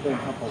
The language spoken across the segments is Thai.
ภูมิครับผม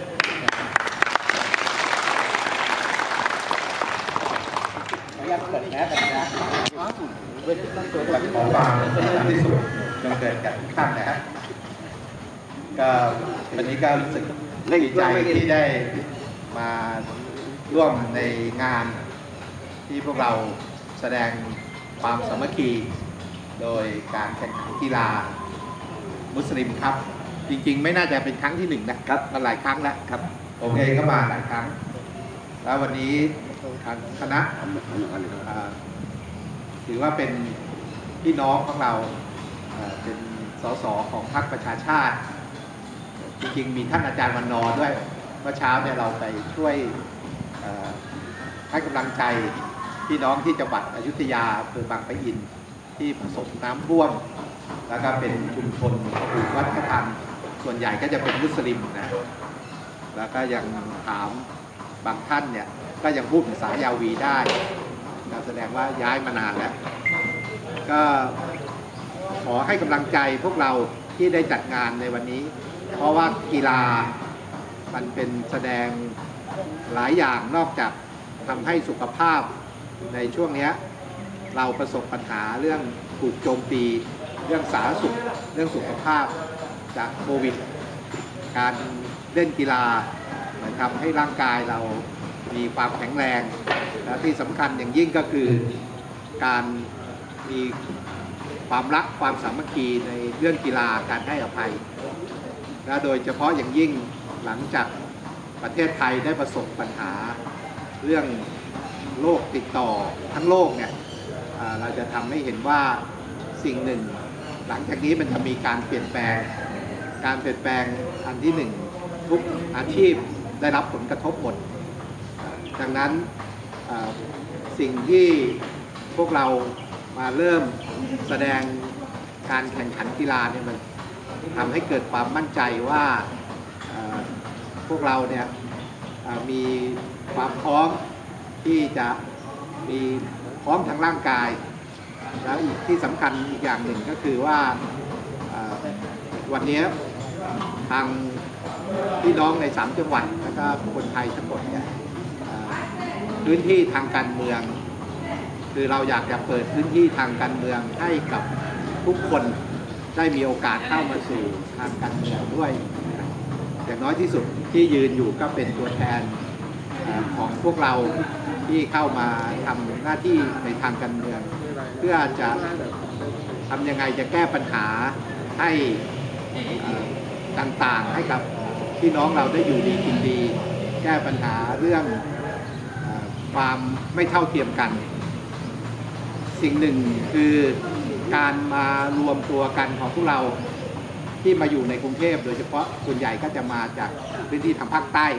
ขออนุญาตเปิดแมสกันนะกับของฝากที่สุดจงเกิดกับทุกท่านนะฮะก็วันนี้ก็รู้สึกดีใจที่ได้มาร่วมในงานที่พวกเราแสดงความสามัคคีโดยการแข่งขันกีฬามุสลิมครับจริงๆไม่น่าจะเป็นครั้งที่หนึ่งนะครับมาหลายครั้งแล้วครับผมเองก็มาหลายครั้งแล้ววันนี้ทางคณะถือว่าเป็นพี่น้องของเราเป็นสสของพรรคประชาชาติจริงๆมีท่านอาจารย์วันนอด้วยเมื่อเช้าเนี่ยเราไปช่วยให้กำลังใจพี่น้องที่จังหวัดอยุธยาอำเภอบางปะอินที่ประสบน้ำท่วมแล้วก็เป็นชุมชนปลูกวัฒนธรรมส่วนใหญ่ก็จะเป็นมุสลิมนะแล้วก็ยังถามบางท่านเนี่ยก็ยังพูดภาษายาวีได้แสดงว่าย้ายมานานแล้วก็ขอให้กำลังใจพวกเราที่ได้จัดงานในวันนี้เพราะว่ากีฬามันเป็นแสดงหลายอย่างนอกจากทำให้สุขภาพในช่วงนี้เราประสบปัญหาเรื่องถูกโจมตีเรื่องสาธารณสุขเรื่องสุขภาพจากโควิดการเล่นกีฬามันทำให้ร่างกายเรามีความแข็งแรงและที่สำคัญอย่างยิ่งก็คือการมีความรักความสามัคคีในเรื่องกีฬาการให้อภัยและโดยเฉพาะอย่างยิ่งหลังจากประเทศไทยได้ประสบปัญหาเรื่องโรคติดต่อทั้งโลกเนี่ยเราจะทำให้เห็นว่าสิ่งหนึ่งหลังจากนี้มันจะมีการเปลี่ยนแปลงอันที่หนึ่งทุกอาชีพได้รับผลกระทบหมดดังนั้นสิ่งที่พวกเรามาเริ่มแสดงการแข่งขันกีฬาเนี่ยมันทำให้เกิดความมั่นใจว่าพวกเราเนี่ยมีความพร้อมที่จะมีพร้อมทางร่างกายแล้วอีกที่สำคัญอีกอย่างหนึ่งก็คือว่าวันนี้ทางพี่น้องใน3 จังหวัดแล้วก็คนไทยทั้งหมดเนี่ยพื้นที่ทางการเมืองคือเราอยากจะเปิดพื้นที่ทางการเมืองให้กับทุกคนได้มีโอกาสเข้ามาสู่ทางการเมืองด้วยอย่างน้อยที่สุดที่ยืนอยู่ก็เป็นตัวแทนของพวกเราที่เข้ามาทำหน้าที่ในทางการเมืองเพื่อจะทำยังไงจะแก้ปัญหาให้ต่างๆให้กับพี่น้องเราได้อยู่ดีกินดีแก้ปัญหาเรื่องความไม่เท่าเทียมกันสิ่งหนึ่งคือการมารวมตัวกันของพวกเราที่มาอยู่ในกรุงเทพโดยเฉพาะส่วนใหญ่ก็จะมาจากพื้นที่ทางภาคใต้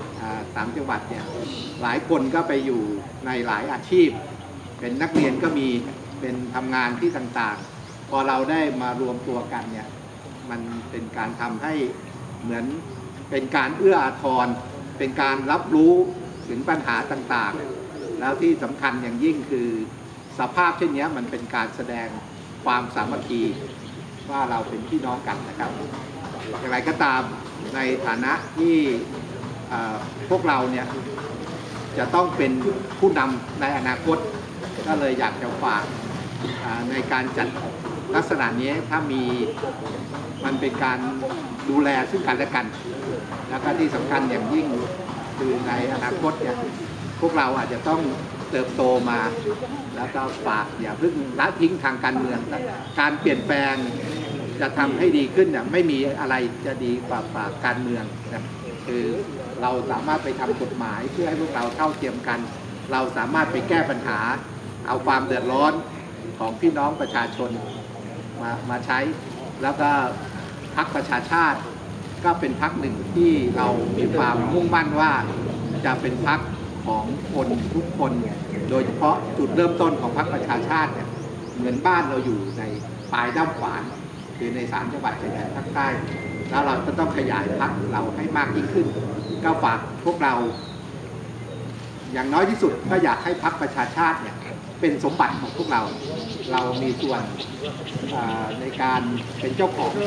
3 จังหวัดเนี่ยหลายคนก็ไปอยู่ในหลายอาชีพเป็นนักเรียนก็มีเป็นทำงานที่ต่างๆพอเราได้มารวมตัวกันเนี่ยมันเป็นการทำให้เหมือนเป็นการเอื้ออาทรเป็นการรับรู้ถึงปัญหาต่างๆแล้วที่สำคัญอย่างยิ่งคือสภาพเช่นนี้มันเป็นการแสดงความสามัคคีว่าเราเป็นพี่น้องกันนะครับอย่างไรก็ตามในฐานะที่พวกเราเนี่ยจะต้องเป็นผู้นำในอนาคตก็เลยอยากจะฝากในการจัดลักษณะนี้ถ้ามีมันเป็นการดูแลซึ่งกันและกันแล้วก็ที่สำคัญอย่างยิ่งคือในอนาคตเนี่ยพวกเราอาจจะต้องเติบโตมาแล้วก็ฝากอย่าเพิ่งละทิ้งทางการเมืองการเปลี่ยนแปลงจะทำให้ดีขึ้นเนี่ยไม่มีอะไรจะดีกว่าฝากการเมืองนะคือเราสามารถไปทำกฎหมายเพื่อให้พวกเราเท่าเทียมกันเราสามารถไปแก้ปัญหาเอาความเดือดร้อนของพี่น้องประชาชนมาใช้แล้วก็พรรคประชาชาติก็เป็นพรรคหนึ่งที่เรามีความมุ่งมั่นว่าจะเป็นพรรคของคนทุกคนโดยเฉพาะจุดเริ่มต้นของพรรคประชาชาติเนี่ยเหมือนบ้านเราอยู่ในปลายด้ามขวานคือใน3 จังหวัดชายแดนภาคใต้แล้วเราจะต้องขยายพรรคเราให้มากยิ่งขึ้นก็ฝากพวกเราอย่างน้อยที่สุดก็อยากให้พรรคประชาชาติเนี่ยเป็นสมบัติของพวกเรามีส่วนในการเป็นเจ้าของ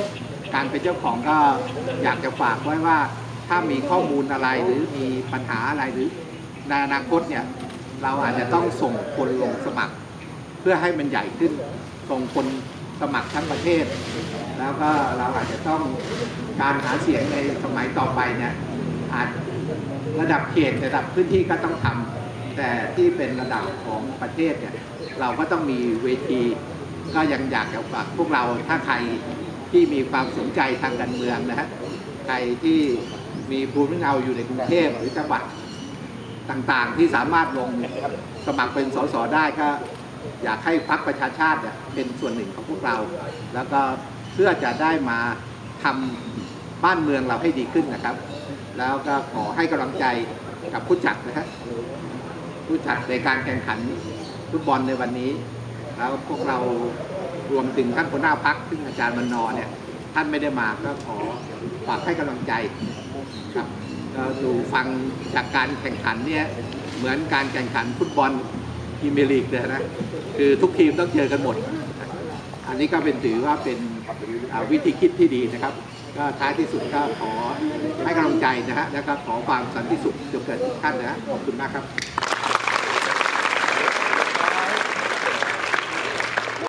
การเป็นเจ้าของก็อยากจะฝากไว้ว่าถ้ามีข้อมูลอะไรหรือมีปัญหาอะไรหรือในอนาคตเนี่ยเราอาจจะต้องส่งคนลงสมัคร เพื่อให้มันใหญ่ขึ้นส่งคนสมัครทั้งประเทศ แล้วก็เราอาจจะต้องการหาเสียงในสมัยต่อไปเนี่ยอาจระดับเขตระดับพื้นที่ก็ต้องทำแต่ที่เป็นระดับของประเทศเนี่ยเราก็ต้องมีเวทีก็ยังอยากจะฝากพวกเราถ้าใครที่มีความสนใจทางการเมืองนะฮะใครที่มีภูมิลำเนาอยู่ในกรุงเทพหรือจังหวัดต่างๆที่สามารถลงสมัครเป็นสสได้ก็อยากให้พรรคประชาชาติเนี่ยเป็นส่วนหนึ่งของพวกเรา แล้วก็เพื่อจะได้มาทำบ้านเมืองเราให้ดีขึ้นนะครับ แล้วก็ขอให้กำลังใจกับผู้จัดนะฮะผู้จัดในการแข่งขันฟุตบอลในวันนี้แล้วพวกเรารวมถึงท่านหัวหน้าพรรคซึ่งอาจารย์มนเนี่ยท่านไม่ได้มาก็ขอฝากให้กำลังใจครับก็ดูฟังจากการแข่งขันเนี่ยเหมือนการแข่งขันฟุตบอลพรีเมียร์ลีกเลยนะคือทุกทีมต้องเจอกันหมดอันนี้ก็เป็นถือว่าเป็นวิธีคิดที่ดีนะครับก็ท้ายที่สุดก็ขอให้กำลังใจนะฮะแล้วก็ขอความสันติสุขจงเกิดทุกท่านนะฮะขอบคุณมากครับ